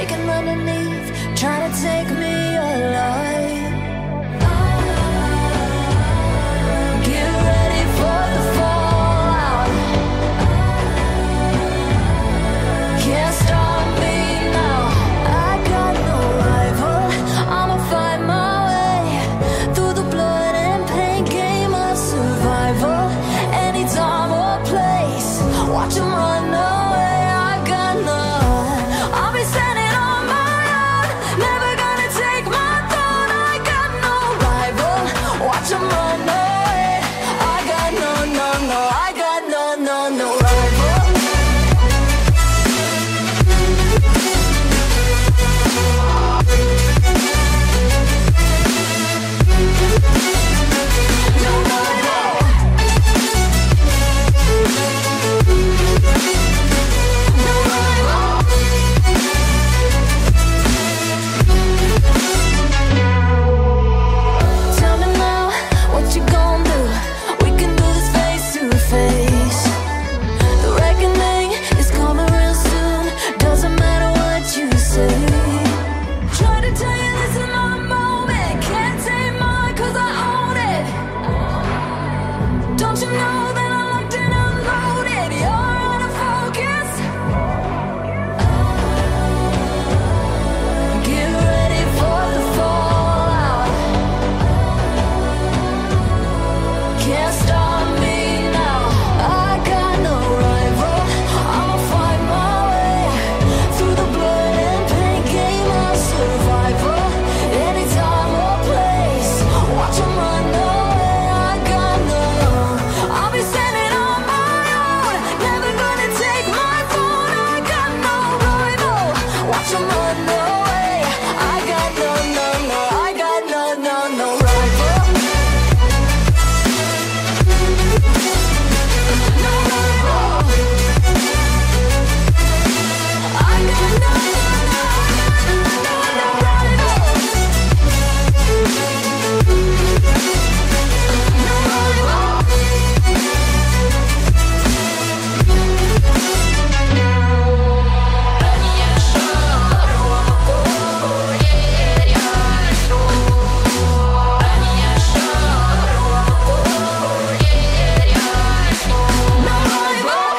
shaking underneath, trying to take me alive. Get ready for the fallout. Can't stop me now. I got no rival. I'ma find my way through the blood and pain game of survival. Any time or place, watch 'em run away. I got none. I'll be standing on my own, never gonna take my throne. I got no rival. Watch 'em run away. I got no, no, no. I got no, no, no rival. No rival. No rival. Tell me now, what you gon' do? We can do this face to face. The reckoning is coming real soon. Doesn't matter what you say. Try to tell you this is my moment. Can't take mine 'cause I own it. Don't you know that I'm locked and unloaded? You're out of focus. Get ready for the fallout. Can't stop me now. I got no rival. I'ma find my way through the blood and pain game of survival. Any time or place, watch 'em run away. I got no. I'll be standing on my own, never gonna take my phone. I got no rival. Watch 'em run away. I got no, no, no. I got no, no, no rival. No rival. I got no, no, no, no rival. No rival. No rival.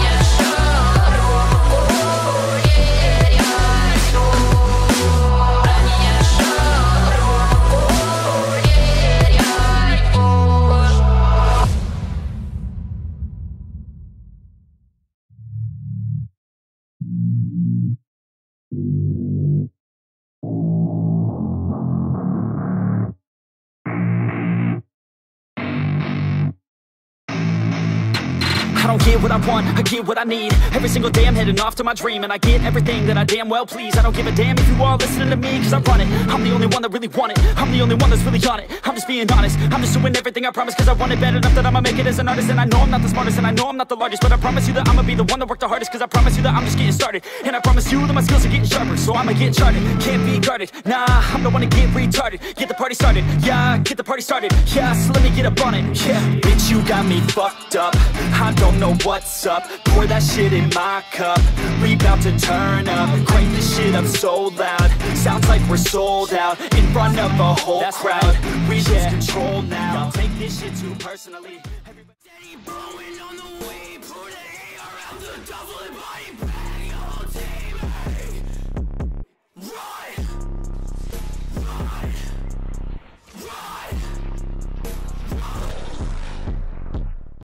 I don't get what I want, I get what I need. Every single day I'm heading off to my dream, and I get everything that I damn well please. I don't give a damn if you all listening to me, 'cause I run it. I'm the only one that really want it. I'm the only one that's really on it. I'm just being honest. I'm just doing everything I promise, 'cause I want it bad enough that I'ma make it as an artist. And I know I'm not the smartest, and I know I'm not the largest, but I promise you that I'ma be the one that worked the hardest. 'Cause I promise you that I'm just getting started, and I promise you that my skills are getting sharper. So I'ma get charted, can't be guarded. Nah, I'm the one to get retarded. Get the party started, yeah, get the party started. Yeah, so let me get up on it, yeah. Bitch, you got me fucked up. I don't know what's up. Pour that shit in my cup. We bout to turn up. Crank this shit up so loud. Sounds like we're sold out in front of a whole crowd. We lose control now. I'll take this shit too personally. Steady blowing on the way. Pour the AR out the double and body bag.